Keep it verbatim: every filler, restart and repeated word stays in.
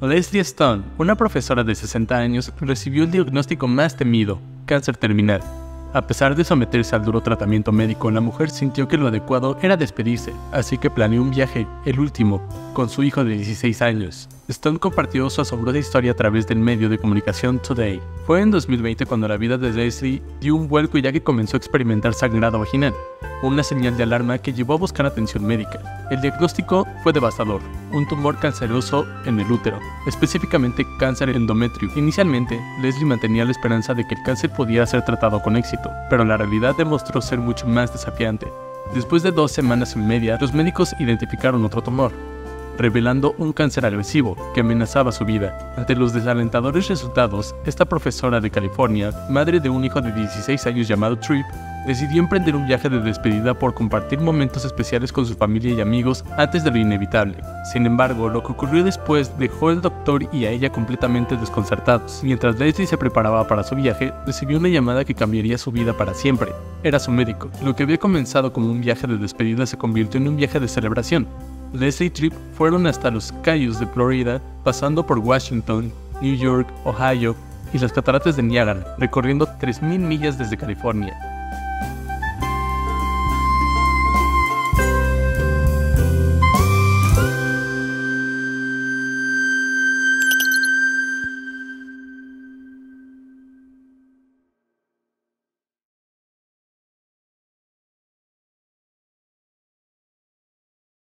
Leslie Stone, una profesora de sesenta años, recibió el diagnóstico más temido, cáncer terminal. A pesar de someterse al duro tratamiento médico, la mujer sintió que lo adecuado era despedirse, así que planeó un viaje, el último, con su hijo de dieciséis años. Stone compartió su asombrosa historia a través del medio de comunicación Today. Fue en dos mil veinte cuando la vida de Leslie dio un vuelco ya que comenzó a experimentar sangrado vaginal, una señal de alarma que llevó a buscar atención médica. El diagnóstico fue devastador, un tumor canceroso en el útero, específicamente cáncer endometrio. Inicialmente, Leslie mantenía la esperanza de que el cáncer pudiera ser tratado con éxito, pero la realidad demostró ser mucho más desafiante. Después de dos semanas y media, los médicos identificaron otro tumor, revelando un cáncer agresivo que amenazaba su vida. Ante los desalentadores resultados, esta profesora de California, madre de un hijo de dieciséis años llamado Tripp, decidió emprender un viaje de despedida por compartir momentos especiales con su familia y amigos antes de lo inevitable. Sin embargo, lo que ocurrió después dejó al doctor y a ella completamente desconcertados. Mientras Leslie se preparaba para su viaje, recibió una llamada que cambiaría su vida para siempre. Era su médico. Lo que había comenzado como un viaje de despedida se convirtió en un viaje de celebración. Leslie y Tripp fueron hasta los Cayos de Florida, pasando por Washington, New York, Ohio y las cataratas de Niágara, recorriendo tres mil millas desde California.